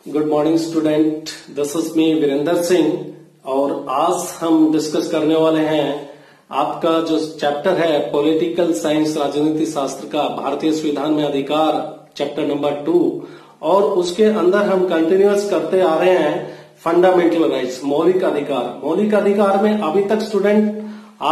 Good morning student, this is me Virendra Singh और आज हम डिस्कस करने वाले हैं आपका जो चैप्टर है पॉलिटिकल साइंस राजनीति शास्त्र का भारतीय संविधान में अधिकार चैप्टर नंबर 2 और उसके अंदर हम कंटिन्यूअस करते आ रहे हैं फंडामेंटल राइट्स मौलिक अधिकार। मौलिक अधिकार में अभी तक स्टूडेंट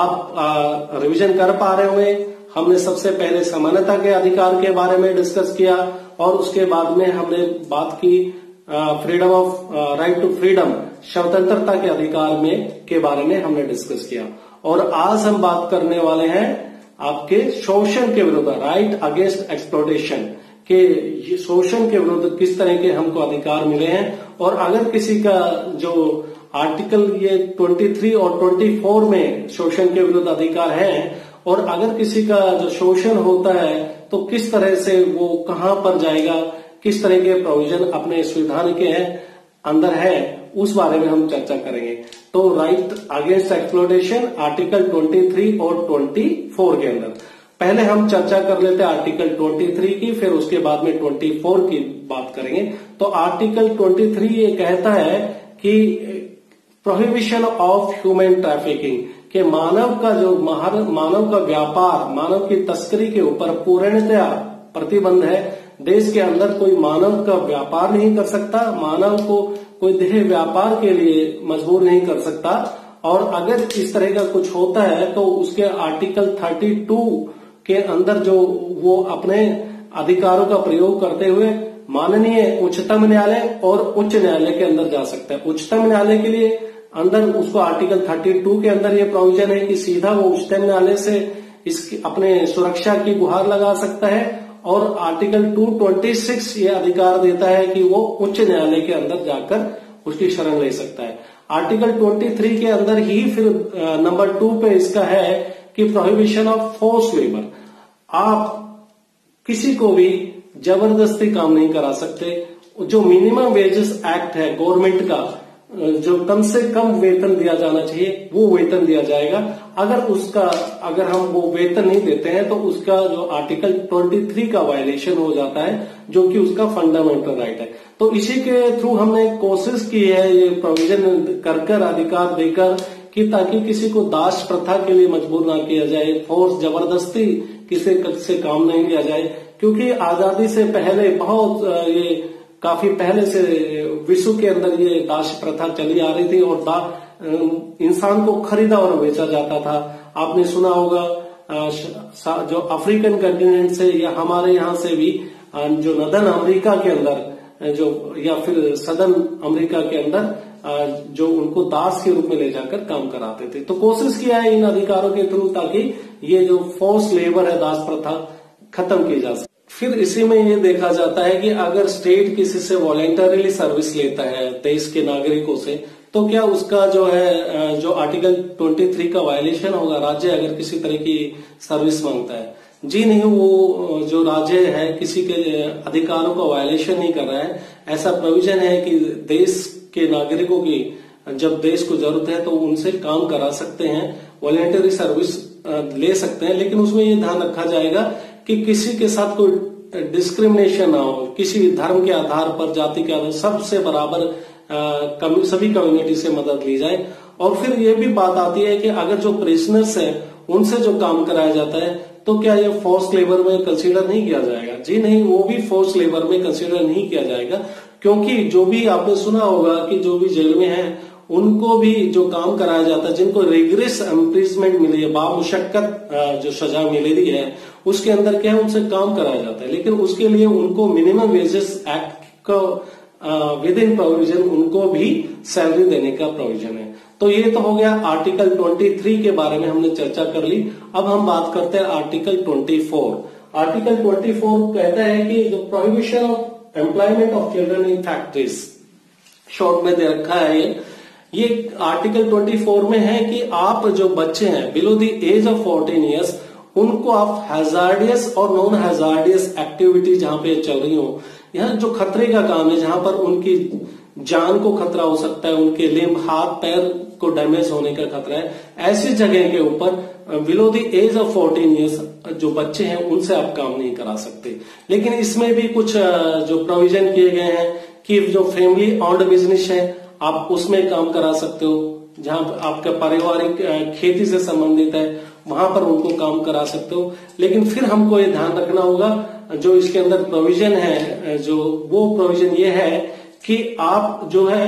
आप रिवीजन कर पा रहे होंगे। हमने सबसे पहले समानता के अधिकार के बारे में डिस्कस किया और उसके बाद में हमने बात की freedom of right to freedom स्वतंत्रता के अधिकार में के बारे में हमने डिस्कस किया। और आज हम बात करने वाले हैं आपके शोषण के विरुद्ध राइट अगेंस्ट एक्सप्लॉयटेशन के शोषण के विरुद्ध किस तरह के हमको अधिकार मिले हैं। और अगर किसी का जो आर्टिकल ये 23 और 24 में शोषण के विरुद्ध अधिकार है और अगर किसी का जो शोषण होता है तो किस तरह से वो कहां पर जाएगा, किस तरह के प्रोविजन अपने संविधान के अंदर है, उस बारे में हम चर्चा करेंगे। तो राइट अगेंस्ट एक्सप्लॉयटेशन आर्टिकल 23 और 24 के अंदर पहले हम चर्चा कर लेते हैं आर्टिकल 23 की, फिर उसके बाद में 24 की बात करेंगे। तो आर्टिकल 23 ये कहता है कि प्रोहिबिशन ऑफ ह्यूमन ट्रैफिकिंग के मानव का जो मानव का व्यापार, मानव की तस्करी के ऊपर पूर्णतया प्रतिबंध है। देश के अंदर कोई मानव का व्यापार नहीं कर सकता, मानव को कोई देह व्यापार के लिए मजबूर नहीं कर सकता। और अगर इस तरह का कुछ होता है तो उसके आर्टिकल 32 के अंदर जो वो अपने अधिकारों का प्रयोग करते हुए माननीय उच्चतम न्यायालय और उच्च न्यायालय के अंदर जा सकता है। उच्चतम न्यायालय के लिए अंदर उसको आर्टिकल 32 के अंदर ये प्रोविजन है कि सीधा वो उच्चतम न्यायालय से इसकी अपने सुरक्षा की गुहार लगा सकता है। और आर्टिकल 226 ये अधिकार देता है कि वो उच्च न्यायालय के अंदर जाकर उसकी शरण ले सकता है। आर्टिकल 23 के अंदर ही फिर नंबर 2 पे इसका है कि प्रोहिबिशन ऑफ फोर्स लेबर। आप किसी को भी जबरदस्ती काम नहीं करा सकते। जो मिनिमम वेजेस एक्ट है गवर्नमेंट का, जो कम से कम वेतन दिया जाना चाहिए वो वेतन दिया जाएगा। अगर हम वो वेतन नहीं देते हैं तो उसका जो आर्टिकल 23 का वायलेशन हो जाता है, जो कि उसका फंडामेंटल राइट है। तो इसी के थ्रू हमने कोशिश की है ये प्रोविजन कर अधिकार देकर कि ताकि किसी को दास प्रथा के लिए मजबूर ना किया जाए, फोर्स जबरदस्ती किसी से काम नहीं लिया जाए। क्योंकि आजादी से पहले बहुत ये काफी पहले से विश्व के अंदर ये दास प्रथा चली आ रही थी और इंसान को खरीदा और बेचा जाता था। आपने सुना होगा जो अफ्रीकन कंटिनेंट से या हमारे यहाँ से भी जो नदन अमेरिका के अंदर जो या फिर सदर्न अमेरिका के अंदर जो उनको दास के रूप में ले जाकर काम कराते थे। तो कोशिश किया है इन अधिकारों के थ्रू ताकि ये जो फोर्स लेबर है दास प्रथा खत्म की जा सके। फिर इसी में ये देखा जाता है कि अगर स्टेट किसी से वॉलेंटरीली सर्विस लेता है देश के नागरिकों से, तो क्या उसका जो है जो आर्टिकल 23 का वायलेशन होगा। राज्य अगर किसी तरह की सर्विस मांगता है, जी नहीं, वो जो राज्य है किसी के अधिकारों का वायलेशन नहीं कर रहा है। ऐसा प्रोविजन है कि देश के नागरिकों की जब देश को जरूरत है तो उनसे काम करा सकते हैं, वॉलेंटरी सर्विस ले सकते हैं। लेकिन उसमें ये ध्यान रखा जाएगा कि किसी के साथ कोई डिस्क्रिमिनेशन ना हो, किसी धर्म के आधार पर, जाति के आधार सबसे बराबर सभी कम्युनिटी से मदद ली जाए। और फिर ये भी बात आती है कि अगर जो प्रिजनर्स हैं उनसे जो काम कराया जाता है तो क्या ये फोर्स लेबर में कंसीडर नहीं किया जाएगा। जी नहीं, वो भी फोर्स लेबर में कंसीडर नहीं किया जाएगा। क्योंकि जो भी आपने सुना होगा कि जो भी जेल में है उनको भी जो काम कराया जाता है, जिनको रिग्रेस इम्प्रिजमेंट मिली है, बामुशक्कत जो सजा मिली है, उसके अंदर क्या है उनसे काम कराया जाता है। लेकिन उसके लिए उनको मिनिमम वेजेस एक्ट का विद इन प्रोविजन उनको भी सैलरी देने का प्रोविजन है। तो ये तो हो गया आर्टिकल 23 के बारे में हमने चर्चा कर ली। अब हम बात करते हैं आर्टिकल 24। आर्टिकल 24 कहता है कि जो prohibition of employment of children in factories, short में दे रखा है ये आर्टिकल 24 में है कि आप जो बच्चे हैं below the age of 14 years उनको आप हैजार्डियस और नॉन हैजार्डियस एक्टिविटी जहां पे चल रही हो, यहाँ जो खतरे का काम है, जहां पर उनकी जान को खतरा हो सकता है, उनके लिम्ब हाथ पैर को डैमेज होने का खतरा है, ऐसी जगह के ऊपर below the age of 14 years जो बच्चे हैं उनसे आप काम नहीं करा सकते। लेकिन इसमें भी कुछ जो प्रोविजन किए गए हैं कि जो फैमिली ऑन्ड बिजनेस है आप उसमें काम करा सकते हो, जहां आपका पारिवारिक खेती से संबंधित है वहां पर उनको काम करा सकते हो। लेकिन फिर हमको ये ध्यान रखना होगा, जो इसके अंदर प्रोविजन है, जो वो प्रोविजन ये है कि आप जो है,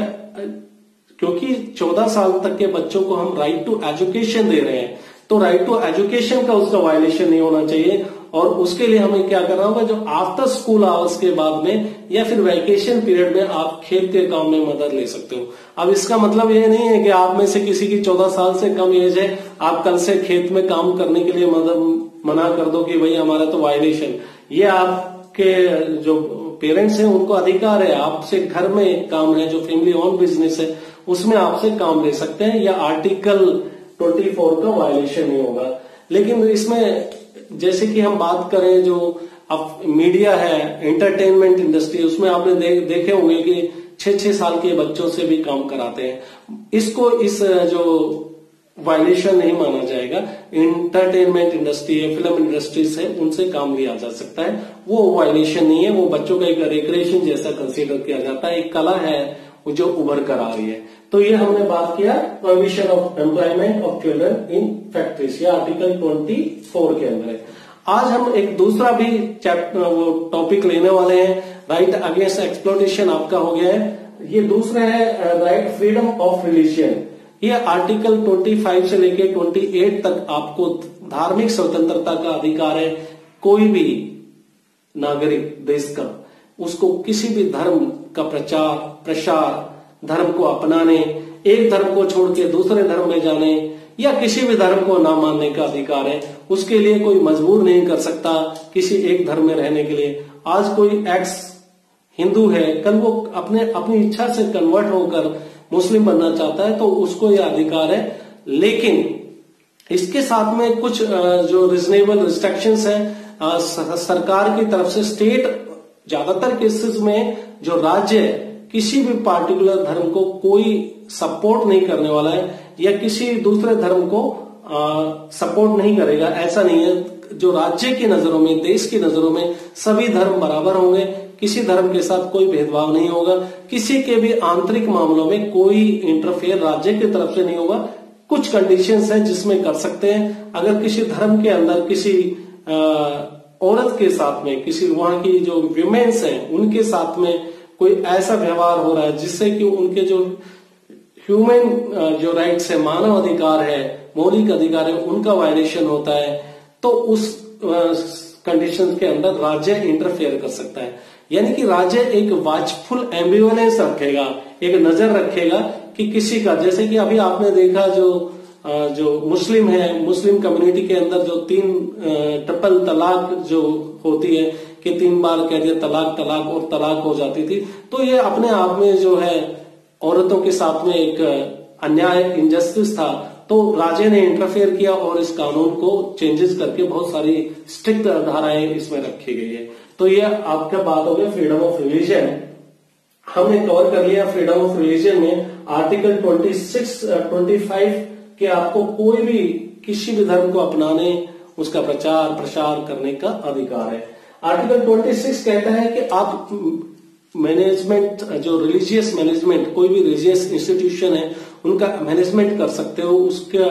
क्योंकि 14 साल तक के बच्चों को हम राइट टू एजुकेशन दे रहे हैं, तो राइट टू एजुकेशन का उसका वायलेशन नहीं होना चाहिए। और उसके लिए हमें क्या करना होगा, जो आफ्टर स्कूल आवर्स के बाद में या फिर वैकेशन पीरियड में आप खेत के काम में मदद ले सकते हो। अब इसका मतलब ये नहीं है कि आप में से किसी की 14 साल से कम एज है, आप कल से खेत में काम करने के लिए मना कर दो कि भाई हमारा तो वायलेशन। ये आपके जो पेरेंट्स हैं उनको अधिकार है, आपसे घर में काम है, जो फैमिली ऑन बिजनेस है उसमें आपसे काम ले सकते हैं, या आर्टिकल 24 का वायलेशन नहीं होगा। लेकिन इसमें जैसे कि हम बात करें, जो अब मीडिया है, एंटरटेनमेंट इंडस्ट्री, उसमें आपने देखे होंगे कि 6-6 साल के बच्चों से भी काम कराते हैं। इसको इस जो वायलेशन नहीं माना जाएगा। एंटरटेनमेंट इंडस्ट्री है, फिल्म इंडस्ट्रीज है, उनसे काम लिया जा सकता है, वो वायलेशन नहीं है, वो बच्चों का एक रिक्रिएशन जैसा कंसीडर किया जाता है, एक कला है जो उभर कर आ रही है। तो ये हमने बात किया provision of employment of children in factories, ये आर्टिकल 24 के अंदर है। आज हम एक दूसरा भी वो टॉपिक लेने वाले हैं, राइट अगेंस्ट एक्सप्लॉयटेशन आपका हो गया है। ये दूसरा है राइट फ्रीडम ऑफ रिलीजियन। ये आर्टिकल 25 से लेकर 28 तक आपको धार्मिक स्वतंत्रता का अधिकार है। कोई भी नागरिक देश का, उसको किसी भी धर्म का प्रचार प्रसार, धर्म को अपनाने, एक धर्म को छोड़ के दूसरे धर्म में जाने या किसी भी धर्म को ना मानने का अधिकार है। उसके लिए कोई मजबूर नहीं कर सकता किसी एक धर्म में रहने के लिए। आज कोई एक्स हिंदू है, कल वो अपनी इच्छा से कन्वर्ट होकर मुस्लिम बनना चाहता है तो उसको यह अधिकार है। लेकिन इसके साथ में कुछ जो रीजनेबल रिस्ट्रिक्शंस है सरकार की तरफ से। स्टेट ज्यादातर केसेस में जो राज्य किसी भी पार्टिकुलर धर्म को कोई सपोर्ट नहीं करने वाला है या किसी दूसरे धर्म को सपोर्ट नहीं करेगा, ऐसा नहीं है। जो राज्य की नजरों में, देश की नजरों में सभी धर्म बराबर होंगे, किसी धर्म के साथ कोई भेदभाव नहीं होगा, किसी के भी आंतरिक मामलों में कोई इंटरफेयर राज्य की तरफ से नहीं होगा। कुछ कंडीशंस हैं जिसमें कर सकते हैं। अगर किसी धर्म के अंदर किसी औरत के साथ में, किसी वहां की जो विमेन्स हैं उनके साथ में कोई ऐसा व्यवहार हो रहा है जिससे कि उनके जो ह्यूमन जो राइट्स है, मानव अधिकार है, मौलिक अधिकार है, उनका वायलेशन होता है, तो उस कंडीशन के अंदर राज्य इंटरफेयर कर सकता है। यानी कि राज्य एक वाचफुल एम्बिवेलेंस रखेगा, एक नजर रखेगा कि किसी का, जैसे कि अभी आपने देखा जो मुस्लिम है, मुस्लिम कम्युनिटी के अंदर जो 3 ट्रिपल तलाक जो होती है कि 3 बार कह दिया तलाक तलाक और तलाक हो जाती थी, तो ये अपने आप में जो है औरतों के साथ में एक अन्याय, इंजस्टिस था। तो राज्य ने इंटरफेयर किया और इस कानून को चेंजेस करके बहुत सारी स्ट्रिक्ट धाराएं इसमें रखी गई है। तो ये आपका बात हो गया फ्रीडम ऑफ रिलीजन। हमने कवर कर लिया फ्रीडम ऑफ रिलीजन में आर्टिकल 25 कि आपको कोई भी किसी भी धर्म को अपनाने, उसका प्रचार प्रसार करने का अधिकार है। आर्टिकल 26 कहता है कि आप मैनेजमेंट, जो रिलीजियस मैनेजमेंट, कोई भी रिलीजियस इंस्टीट्यूशन है उनका मैनेजमेंट कर सकते हो।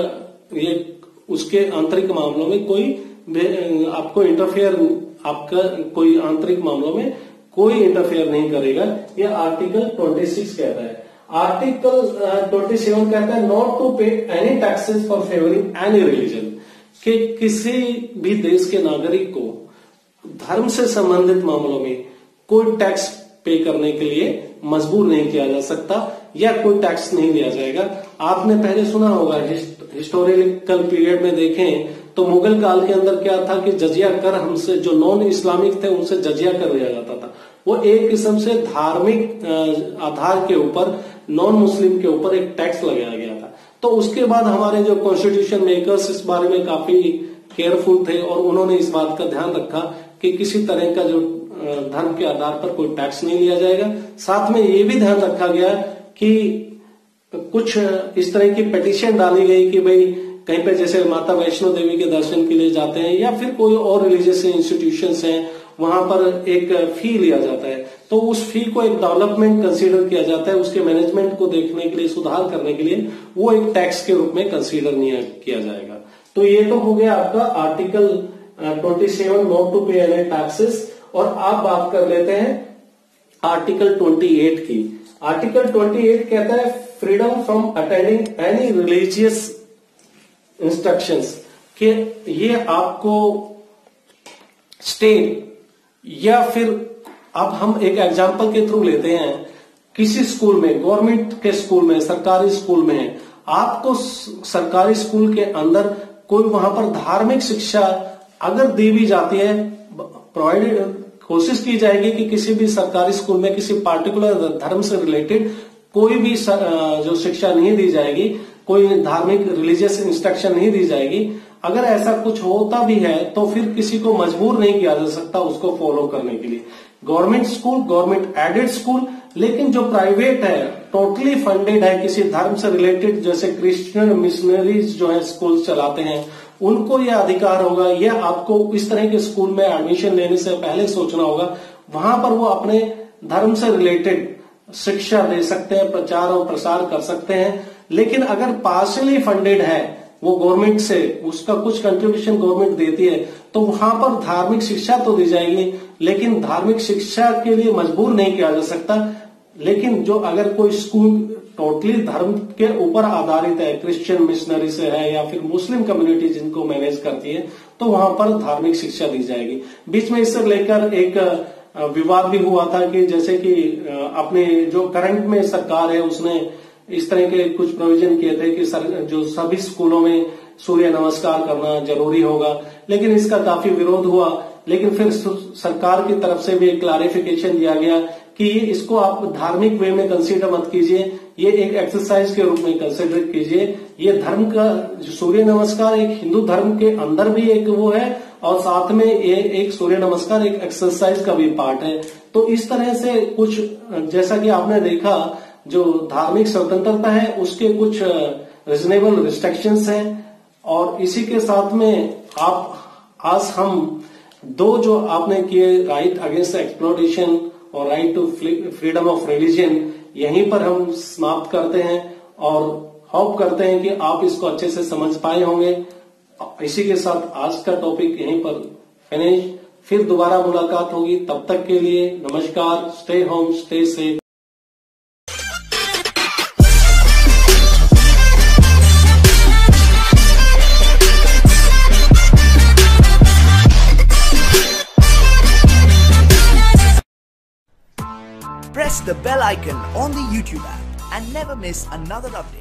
उसके आंतरिक मामलों में कोई आपको इंटरफेयर, आपका कोई आंतरिक मामलों में कोई इंटरफेयर नहीं करेगा। यह आर्टिकल 26 कहता है। आर्टिकल 27 कहता है not to pay any taxes for favouring any religion, कि किसी भी देश के नागरिक को धर्म से संबंधित मामलों में कोई टैक्स पे करने के लिए मजबूर नहीं किया जा सकता या कोई टैक्स नहीं लिया जाएगा। आपने पहले सुना होगा, हिस्टोरिकल पीरियड में देखें तो मुगल काल के अंदर क्या था कि जजिया कर हमसे, जो नॉन इस्लामिक थे उनसे जजिया कर लिया जाता था। वो एक किस्म से धार्मिक आधार के ऊपर नॉन मुस्लिम के ऊपर एक टैक्स लगाया गया था। तो उसके बाद हमारे जो कॉन्स्टिट्यूशन मेकर्स इस बारे में काफी केयरफुल थे और उन्होंने इस बात का ध्यान रखा कि किसी तरह का जो धर्म के आधार पर कोई टैक्स नहीं लिया जाएगा। साथ में ये भी ध्यान रखा गया कि कुछ इस तरह की पिटीशन डाली गई कि भाई कहीं पे जैसे माता वैष्णो देवी के दर्शन के लिए जाते हैं या फिर कोई और रिलीजियस इंस्टीट्यूशंस हैं, वहां पर एक फी लिया जाता है, तो उस फी को एक डेवलपमेंट कंसीडर किया जाता है, उसके मैनेजमेंट को देखने के लिए, सुधार करने के लिए वो एक टैक्स के रूप में कंसीडर नहीं किया जाएगा। तो ये तो हो गया आपका article 27 not to pay any taxes. और आप बात कर लेते हैं आर्टिकल 28 की। आर्टिकल 28 कहता है freedom from attending any religious instructions, कि ये आपको स्टेट या फिर अब हम एक एग्जांपल के थ्रू लेते हैं, किसी स्कूल में, गवर्नमेंट के स्कूल में, सरकारी स्कूल में है, आपको सरकारी स्कूल के अंदर कोई वहां पर धार्मिक शिक्षा अगर दी भी जाती है, प्रोवाइडेड, कोशिश की जाएगी कि किसी भी सरकारी स्कूल में किसी पार्टिकुलर धर्म से रिलेटेड कोई भी जो शिक्षा नहीं दी जाएगी, कोई धार्मिक रिलीजियस इंस्ट्रक्शन नहीं दी जाएगी। अगर ऐसा कुछ होता भी है तो फिर किसी को मजबूर नहीं किया जा सकता उसको फॉलो करने के लिए। Government school, government aided school, लेकिन जो प्राइवेट है, टोटली फंडेड है किसी धर्म से रिलेटेड, जैसे क्रिश्चियन मिशनरीज जो है स्कूल चलाते हैं, उनको यह अधिकार होगा, यह आपको इस तरह के स्कूल में एडमिशन लेने से पहले सोचना होगा। वहां पर वो अपने धर्म से रिलेटेड शिक्षा दे सकते हैं, प्रचार और प्रसार कर सकते हैं। लेकिन अगर पार्शियली फंडेड है वो गवर्नमेंट से, उसका कुछ कंट्रीब्यूशन गवर्नमेंट देती है, तो वहां पर धार्मिक शिक्षा तो दी जाएगी, लेकिन धार्मिक शिक्षा के लिए मजबूर नहीं किया जा सकता। लेकिन जो अगर कोई स्कूल टोटली धर्म के ऊपर आधारित है, क्रिश्चियन मिशनरी से है या फिर मुस्लिम कम्युनिटी जिनको मैनेज करती है, तो वहां पर धार्मिक शिक्षा दी जाएगी। बीच में इससे लेकर एक विवाद भी हुआ था कि जैसे कि अपने जो करंट में सरकार है उसने इस तरह के कुछ प्रोविजन किए थे कि जो सभी स्कूलों में सूर्य नमस्कार करना जरूरी होगा, लेकिन इसका काफी विरोध हुआ। लेकिन फिर सरकार की तरफ से भी एक क्लैरिफिकेशन दिया गया कि इसको आप धार्मिक वे में कंसीडर मत कीजिए, ये एक एक्सरसाइज के रूप में कंसीडर कीजिए। ये धर्म का सूर्य नमस्कार एक हिंदू धर्म के अंदर भी एक वो है, और साथ में ये एक सूर्य नमस्कार एक एक्सरसाइज का भी पार्ट है। तो इस तरह से कुछ, जैसा कि आपने देखा, जो धार्मिक स्वतंत्रता है उसके कुछ रीजनेबल रिस्ट्रिक्शंस हैं। और इसी के साथ में आज हम दो जो आपने किए, राइट अगेंस्ट एक्सप्लोटेशन और right to freedom of religion, यहीं पर हम समाप्त करते हैं और होप करते हैं कि आप इसको अच्छे से समझ पाए होंगे। इसी के साथ आज का टॉपिक यहीं पर फिनिश। फिर दोबारा मुलाकात होगी, तब तक के लिए नमस्कार। Stay home, stay safe. Press the bell icon on the YouTube app and never miss another update.